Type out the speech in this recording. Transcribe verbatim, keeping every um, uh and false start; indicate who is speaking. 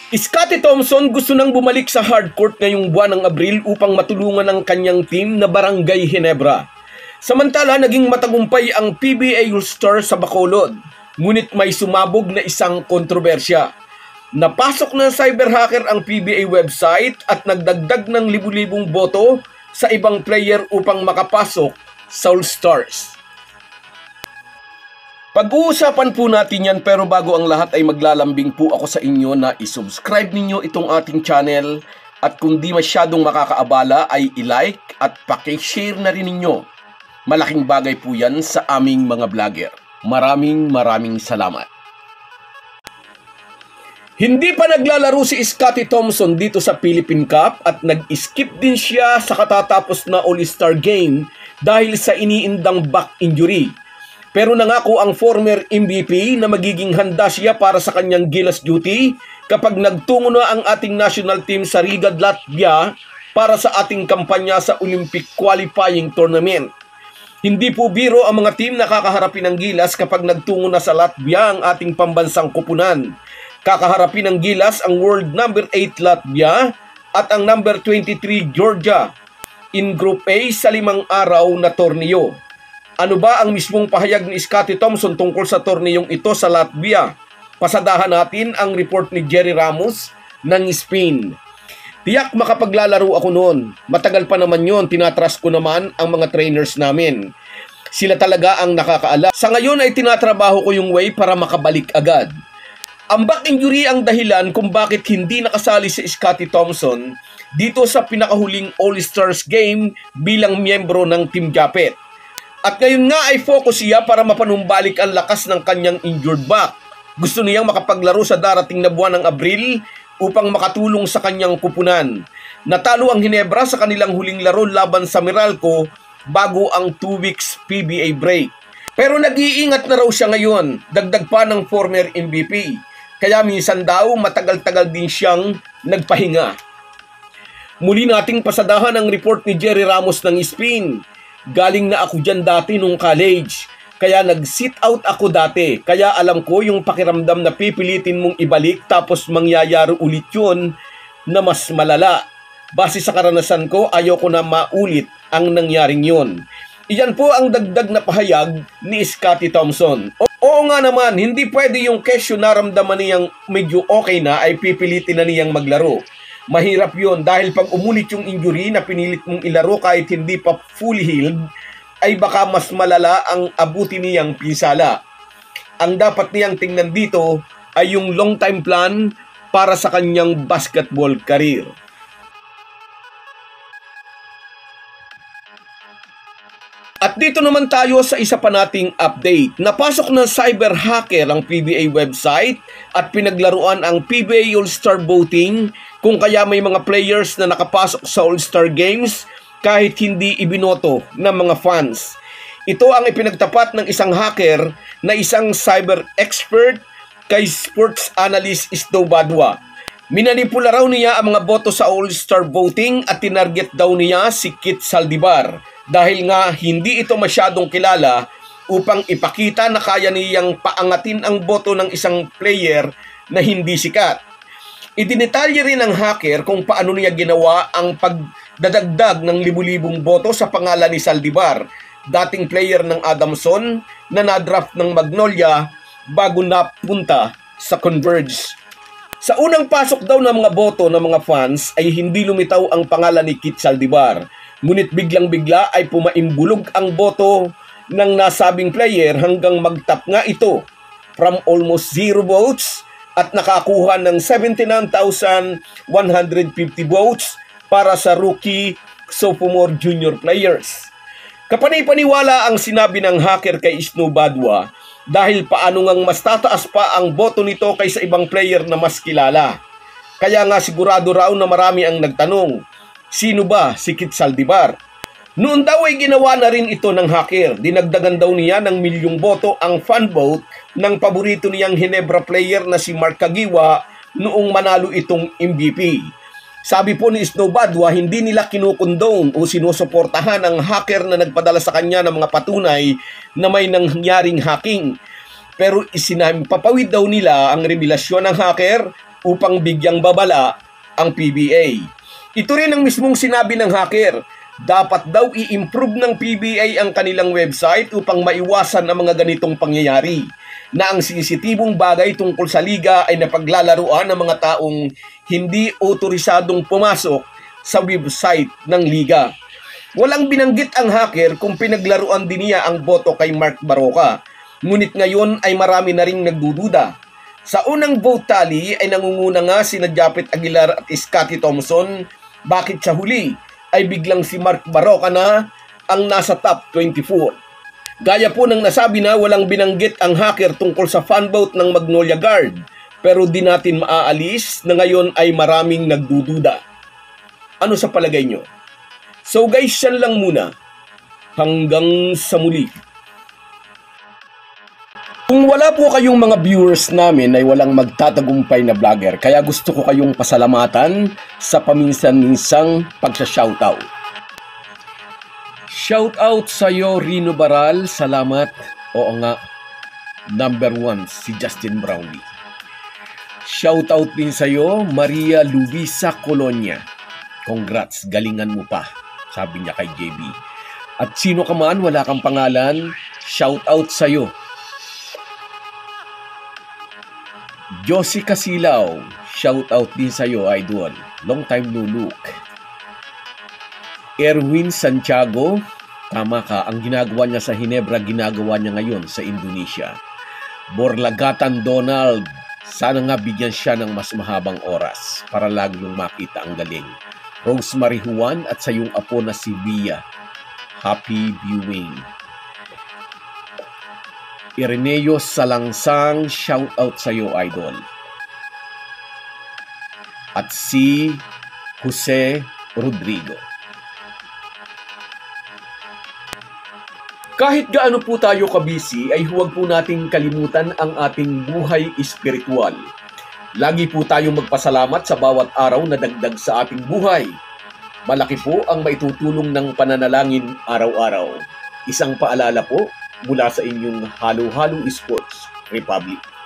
Speaker 1: Scottie Thompson gusto nang bumalik sa hardcourt ngayong buwan ng Abril upang matulungan ang kanyang team na Barangay Ginebra. Samantala, naging matagumpay ang P B A All-Star sa Bacolod, ngunit may sumabog na isang kontrobersya. Napasok ng cyber hacker ang P B A website at nagdagdag ng libu-libong boto sa ibang player upang makapasok sa All-Stars. Pag-uusapan po natin yan, pero bago ang lahat ay maglalambing po ako sa inyo na isubscribe ninyo itong ating channel at kung di masyadong makakaabala ay i-like at paki-share na rin ninyo. Malaking bagay po yan sa aming mga vlogger. Maraming maraming salamat. Hindi pa naglalaro si Scottie Thompson dito sa Philippine Cup at nag-skip din siya sa katatapos na All-Star Game dahil sa iniindang back injury. Pero nangako ang former M V P na magiging handa siya para sa kanyang Gilas duty kapag nagtungo na ang ating national team sa Riga, Latvia para sa ating kampanya sa Olympic Qualifying Tournament. Hindi po biro ang mga team na kakaharapin ng Gilas kapag nagtungo na sa Latvia ang ating pambansang kupunan. Kakaharapin ng Gilas ang world number eight Latvia at ang number twenty-three Georgia in Group A sa limang araw na torneo. Ano ba ang mismong pahayag ni Scottie Thompson tungkol sa torneyong ito sa Latvia? Pasadahan natin ang report ni Jerry Ramos ng Spain. Tiyak makapaglalaro ako noon. Matagal pa naman yon, tinatras ko naman ang mga trainers namin. Sila talaga ang nakakaala. Sa ngayon ay tinatrabaho ko yung way para makabalik agad. Ang back injury ang dahilan kung bakit hindi nakasali si Scottie Thompson dito sa pinakahuling All-Stars game bilang miyembro ng Team Japet. At ngayon nga ay focus siya para mapanumbalik ang lakas ng kanyang injured back. Gusto niyang makapaglaro sa darating na buwan ng Abril upang makatulong sa kanyang kupunan. Natalo ang Ginebra sa kanilang huling laro laban sa Meralco bago ang two weeks P B A break. Pero nag-iingat na raw siya ngayon, dagdag pa ng former M V P. Kaya minsan daw matagal-tagal din siyang nagpahinga. Muli nating pasadahan ang report ni Jerry Ramos ng Spain. Galing na ako dyan dati nung college. Kaya nag-sit out ako dati. Kaya alam ko yung pakiramdam na pipilitin mong ibalik tapos mangyayari ulit yun na mas malala. Base sa karanasan ko, ayoko na maulit ang nangyaring yun. Iyan po ang dagdag na pahayag ni Scottie Thompson. O oo nga naman, hindi pwede yung kesyo naramdaman niyang medyo okay na ay pipilitin na niyang maglaro. Mahirap yun dahil pag umulit yung injury na pinilit mong ilaro kahit hindi pa fully healed, ay baka mas malala ang abuti niyang pinsala. Ang dapat niyang tingnan dito ay yung long-time plan para sa kanyang basketball career. At dito naman tayo sa isa pa nating update. Napasok ng cyber hacker ang P B A website at pinaglaruan ang P B A All-Star Voting kung kaya may mga players na nakapasok sa All-Star Games kahit hindi ibinoto ng mga fans. Ito ang ipinagtapat ng isang hacker na isang cyber expert kay sports analyst Snow Badwa. Minanipula raw niya ang mga boto sa All-Star Voting at tinarget daw niya si Kit Saldivar dahil nga hindi ito masyadong kilala upang ipakita na kaya niyang paangatin ang boto ng isang player na hindi sikat. Idinetalye rin ng hacker kung paano niya ginawa ang pagdadagdag ng libu-libong boto sa pangalan ni Saldivar, dating player ng Adamson na nadraft ng Magnolia bago napunta sa Converge. Sa unang pasok daw ng mga boto ng mga fans ay hindi lumitaw ang pangalan ni Kit Saldivar, ngunit biglang-bigla ay pumaimbulog ang boto ng nasabing player hanggang magtap nga ito from almost zero votes at nakakuha ng seventy-nine thousand one hundred fifty votes para sa rookie, sophomore, junior players. Kapanay-paniwala ang sinabi ng hacker kay Snow Badwa dahil paano ngang mas tataas pa ang boto nito kaysa ibang player na mas kilala. Kaya nga sigurado raw na marami ang nagtanong, sino ba si Kit Saldivar? Noon daw ay ginawa na rin ito ng hacker. Dinagdagan daw niya ng milyong boto ang fan vote ng paborito niyang Ginebra player na si Mark Kagiwa noong manalo itong M V P. Sabi po ni Snow Badwa, hindi nila kinukondone o sinusuportahan ang hacker na nagpadala sa kanya ng mga patunay na may nangyaring hacking. Pero isinampapawid daw nila ang revelasyon ng hacker upang bigyang babala ang P B A. Ito rin ang mismong sinabi ng hacker. Dapat daw i-improve ng P B A ang kanilang website upang maiwasan ang mga ganitong pangyayari, na ang sensitibong bagay tungkol sa liga ay napaglalaruan ng mga taong hindi otorisadong pumasok sa website ng liga. Walang binanggit ang hacker kung pinaglaruan din niya ang boto kay Mark Barroca. Ngunit ngayon ay marami na ring nagdududa. Sa unang vote tally ay nangunguna nga sina Japet Aguilar at Scottie Thompson. Bakit sa huli ay biglang si Mark Barroca na ang nasa top twenty-four? Gaya po ng nasabi na walang binanggit ang hacker tungkol sa fan vote ng Magnolia Guard. Pero di natin maaalis na ngayon ay maraming nagdududa. Ano sa palagay nyo? So guys, yan lang muna. Hanggang sa muli. Kung wala po kayong mga viewers namin ay walang magtatagumpay na vlogger, kaya gusto ko kayong pasalamatan sa paminsan-minsang pagsha-shoutout. Shoutout sa iyo, Rino Baral, salamat. Oo nga, number one si Justin Brownlee. Shoutout din sa iyo, Maria Luisa Colonia. Congrats, galingan mo pa, sabi niya kay J B. At sino ka man, wala kang pangalan, shoutout sa iyo. Josie Casilaw, shoutout din sa iyo, idol. Long time no look. Erwin Santiago, tama ka, ang ginagawa niya sa Hinebra, ginagawa niya ngayon sa Indonesia. Borlagatan Donald, sana nga bigyan siya ng mas mahabang oras para laging makita ang galing. Rosemary Juan at sa iyong apo na si Via, happy viewing. Ireneo Salangsang, shout out sa iyo, idol. At si Jose Rodrigo. Kahit gaano po tayo kabisi, ay huwag po nating kalimutan ang ating buhay espiritual. Lagi po tayong magpasalamat sa bawat araw na dagdag sa ating buhay. Malaki po ang maitutulong ng pananalangin araw-araw. Isang paalala po, mula sa inyong Halo Halo Sports Republic.